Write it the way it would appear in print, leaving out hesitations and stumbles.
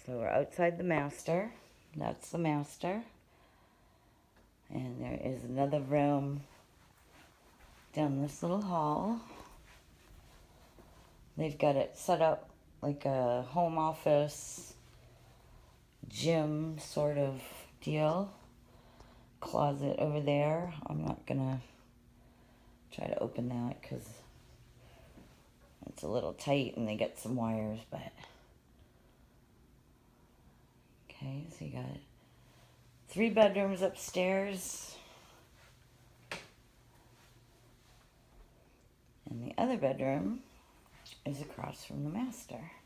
So we're outside the master. That's the master. And there is another room down this little hall. They've got it set up like a home office, gym sort of deal. Closet over there. I'm not gonna try to open that because it's a little tight and they get some wires, but okay, so you got 3 bedrooms upstairs. And the other bedroom is across from the master.